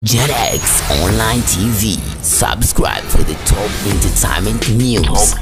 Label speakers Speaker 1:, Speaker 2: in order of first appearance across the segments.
Speaker 1: JetX Online TV. Subscribe for the top entertainment news.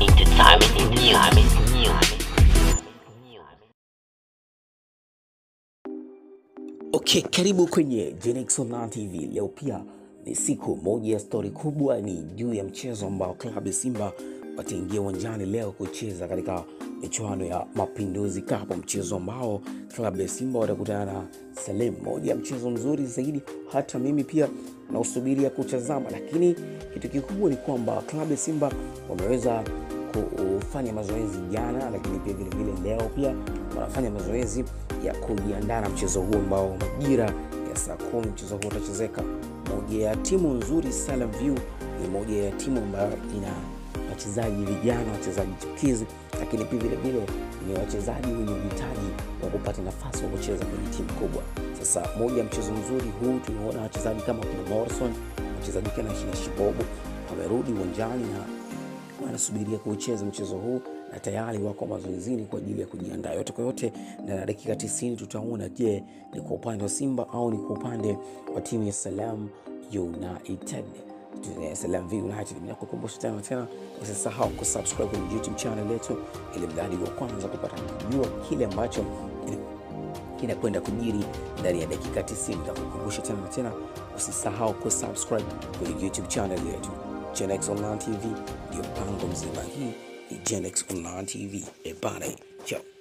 Speaker 1: Okay, karibu kwenye JetX Online TV. Leo pia ni siku moja ya story kubwa, ni juu ya mchezo ambao klabu ya Simba wataingia uwanjani leo kucheza katika michuano ya Mapinduzi Cup, mchezo ambao klabu ya Simba watakutana na Salem. Moja ya mchezo mzuri zaidi, hata mimi pia nausubiria kutazama, lakini kitu kikubwa ni kwamba klabu ya Simba wameweza kufanya mazoezi jana, lakini pia vile vile leo pia wanafanya mazoezi ya kujiandaa na mchezo huu ambao majira ya saa 10 mchezo huu utachezeka. Moja ya timu nzuri Salem View ni moja ya timu ambayo ina wachezaji vijana, wachezaji chipukizi, lakini pia vile vile ni wachezaji wenye uhitaji wa kupata nafasi ya kucheza kwenye timu kubwa. Sasa moja ya mchezo mzuri huu, tunaona wachezaji kama kuna Morrison, wachezaji kama Shibobo wamerudi uwanjani na wanasubiria kucheza mchezo huu, na tayari wako mazoezini kwa ajili ya kujiandaa. Yote kwa yote, na dakika 90 tutaona je, ni kwa upande wa Simba au ni kwa upande wa timu ya Salem United. Salem United. Ninakukumbusha tena usisahau kusubscribe kwenye YouTube channel yetu ili mdadi wa kwanza kupata kujua kile ambacho kinakwenda kujiri ndani ya dakika 90. Ninakukumbusha tena usisahau kusubscribe kwenye YouTube channel yetu JetX Online TV. Ndio mpango mzima. Hii ni JetX Online TV. Ebane, ciao.